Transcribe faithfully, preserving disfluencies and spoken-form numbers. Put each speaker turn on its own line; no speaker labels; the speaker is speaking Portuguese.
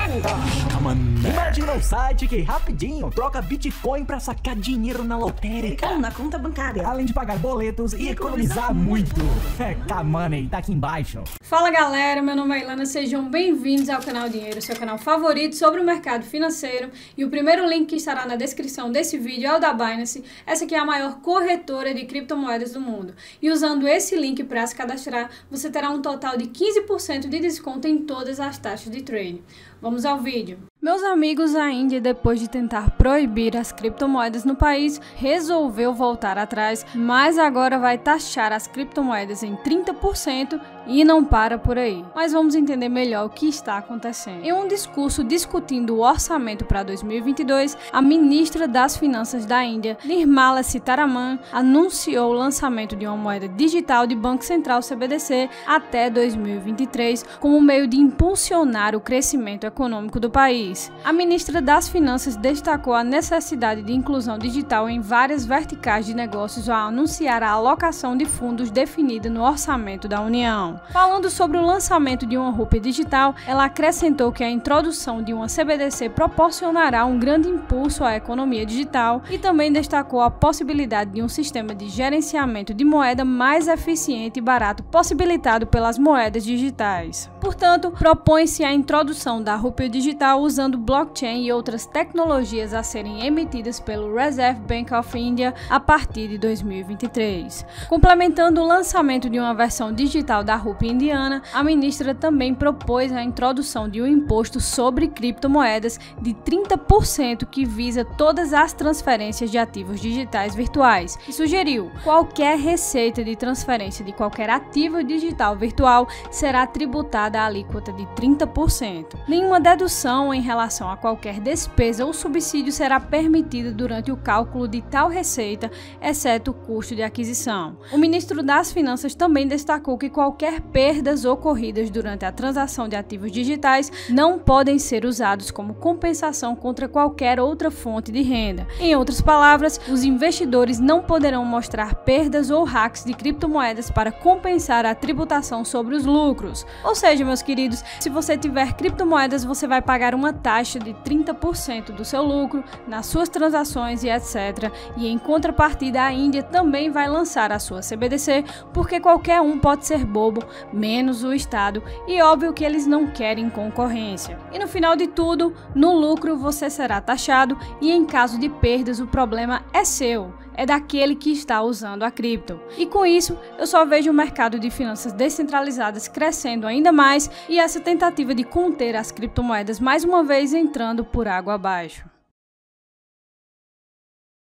Imagina um site que rapidinho troca Bitcoin pra sacar dinheiro na lotérica.
Ou na conta bancária.
Além de pagar boletos e, e economizar, economizar muito. É, K-Money, tá aqui embaixo.
Fala galera, meu nome é Ilana, sejam bem-vindos ao canal Dinheiro, seu canal favorito sobre o mercado financeiro. E o primeiro link que estará na descrição desse vídeo é o da Binance. Essa aqui é a maior corretora de criptomoedas do mundo. E usando esse link para se cadastrar, você terá um total de quinze por cento de desconto em todas as taxas de trade. Vamos ao vídeo. Meus amigos, a Índia, depois de tentar proibir as criptomoedas no país, resolveu voltar atrás, mas agora vai taxar as criptomoedas em trinta por cento e não para por aí. Mas vamos entender melhor o que está acontecendo. Em um discurso discutindo o orçamento para dois mil e vinte e dois, a ministra das Finanças da Índia, Nirmala Sitharaman, anunciou o lançamento de uma moeda digital de Banco Central C B D C até dois mil e vinte e três como meio de impulsionar o crescimento econômico do país. A ministra das Finanças destacou a necessidade de inclusão digital em várias verticais de negócios ao anunciar a alocação de fundos definida no orçamento da União. Falando sobre o lançamento de uma rúpia digital, ela acrescentou que a introdução de uma C B D C proporcionará um grande impulso à economia digital e também destacou a possibilidade de um sistema de gerenciamento de moeda mais eficiente e barato possibilitado pelas moedas digitais. Portanto, propõe-se a introdução da rúpia digital usando usando blockchain e outras tecnologias a serem emitidas pelo Reserve Bank of India a partir de dois mil e vinte e três. Complementando o lançamento de uma versão digital da rúpia indiana, a ministra também propôs a introdução de um imposto sobre criptomoedas de trinta por cento que visa todas as transferências de ativos digitais virtuais e sugeriu que qualquer receita de transferência de qualquer ativo digital virtual será tributada a alíquota de trinta por cento. Nenhuma dedução em relação a qualquer despesa ou subsídio será permitida durante o cálculo de tal receita, exceto o custo de aquisição. O ministro das Finanças também destacou que qualquer perdas ocorridas durante a transação de ativos digitais não podem ser usados como compensação contra qualquer outra fonte de renda. Em outras palavras, os investidores não poderão mostrar perdas ou hacks de criptomoedas para compensar a tributação sobre os lucros. Ou seja, meus queridos, se você tiver criptomoedas, você vai pagar uma taxa de trinta por cento do seu lucro nas suas transações e etcétera. E em contrapartida, a Índia também vai lançar a sua C B D C, porque qualquer um pode ser bobo, menos o Estado, e óbvio que eles não querem concorrência. E no final de tudo, no lucro você será taxado e em caso de perdas o problema é seu. É daquele que está usando a cripto. E com isso, eu só vejo o mercado de finanças descentralizadas crescendo ainda mais e essa tentativa de conter as criptomoedas mais uma vez entrando por água abaixo.